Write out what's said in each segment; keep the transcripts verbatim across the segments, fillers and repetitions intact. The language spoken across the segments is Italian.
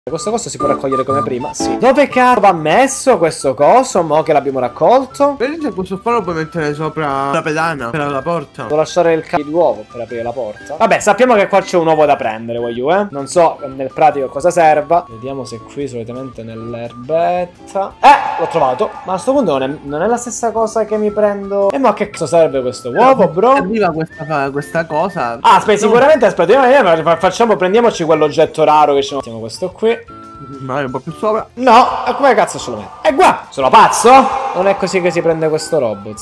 Questo coso si può raccogliere come prima? Sì. Dove cazzo va messo questo coso? Mo che l'abbiamo raccolto? Vedete, questo qua lo puoi mettere sopra la pedana per la porta. Devo lasciare il cazzo di uovo per aprire la porta. Vabbè, sappiamo che qua c'è un uovo da prendere, voglio, eh. Non so nel pratico cosa serva. Vediamo se qui solitamente nell'erbetta. Eh, l'ho trovato. Ma a sto punto non è, non è la stessa cosa che mi prendo. E ma che cazzo serve questo uovo, bro? Arriva questa, questa cosa. Ah, aspetta, sicuramente, aspetta, facciamo, prendiamoci quell'oggetto raro che ci mettiamo questo qui. Magari un po' più sopra. No, e come cazzo ce lo metto? E qua! Sono pazzo? Non è così che si prende questo robot.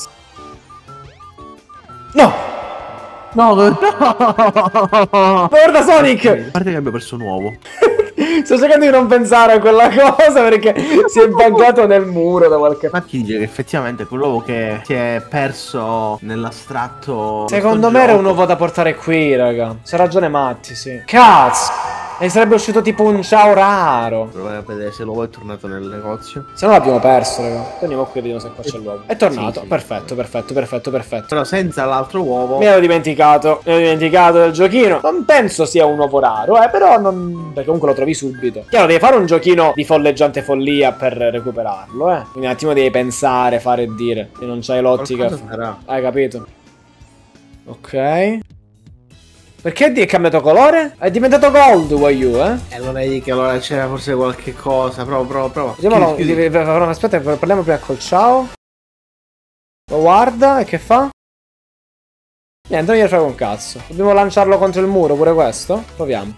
No! No, no! Guarda Sonic! A parte che abbia perso un uovo. Sto cercando di non pensare a quella cosa perché si è buggato nel muro da qualche parte. Ma chi dice che effettivamente quell'uovo che si è perso nell'astratto. Secondo me era un uovo da portare qui, raga. C'ha ragione Matti, sì. Cazzo! E sarebbe uscito tipo un ciao raro. Provare a vedere se l'uovo è tornato nel negozio. Se no l'abbiamo perso, raga. Andiamo qui e vediamo se qua c'è l'uovo. È tornato. Sì, sì. Perfetto, perfetto, perfetto, perfetto. Però senza l'altro uovo. Mi ero dimenticato. Mi ero dimenticato del giochino. Non penso sia un uovo raro, eh. Però non. Perché comunque lo trovi subito. Chiaro, devi fare un giochino di folleggiante follia per recuperarlo, eh. Quindi un attimo devi pensare, fare e dire. Se non c'hai l'ottica. Hai capito? Ok. Perché è cambiato colore? È diventato gold, Wayu, eh? E allora vedi che allora c'era forse qualche cosa. Prova, prova, prova. Vediamolo. Aspetta, parliamo prima col ciao. Lo guarda e che fa? Niente, non gli frega un cazzo. Dobbiamo lanciarlo contro il muro, pure questo? Proviamo.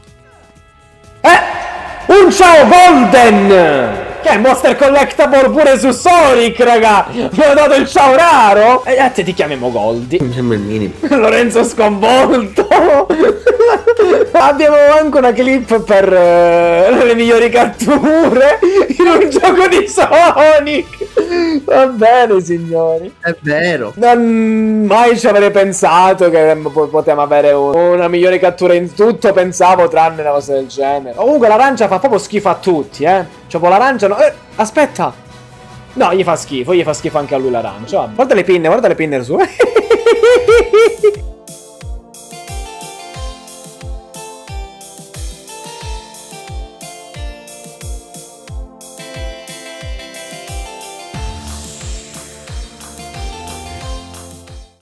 Eh! Un ciao golden! Che è Monster Collectible pure su Sonic, raga! Mi hanno dato il ciao raro! E a te ti chiamiamo Goldie. Mi sembra il minimo. Lorenzo sconvolto. Abbiamo anche una clip per uh, le migliori catture in un gioco di Sonic. Va bene, signori. È vero. Non mai ci avrei pensato che potevamo avere un, una migliore cattura in tutto. Pensavo tranne una cosa del genere. Comunque l'arancia fa proprio schifo a tutti, eh. Cioè, l'arancia no. Eh, aspetta. No, gli fa schifo, gli fa schifo anche a lui l'arancia. Guarda le pinne, guarda le pinne su.